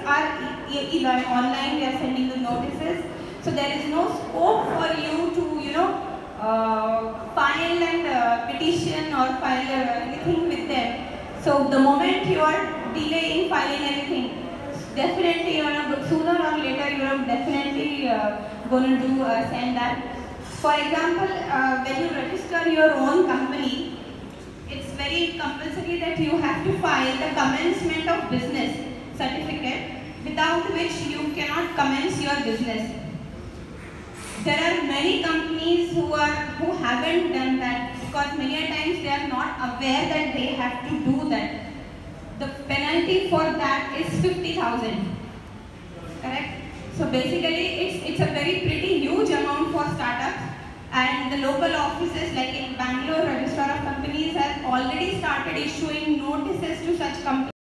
are online, we are sending the notices. So there is no scope for you to, file and petition or file anything with them. So the moment you are delaying filing anything, definitely sooner or later you are definitely going to send that. For example, when you register your own company, it's very compulsory that you have to file the commencement of business certificate, without which you cannot commence your business. There are many companies who haven't done that, because many a times they are not aware that they have to do that. The penalty for that is 50,000. Correct? So basically, it's a very pretty huge amount for startups, and the local offices like in Bangalore, Registrar of Companies has already started issuing notices to such companies.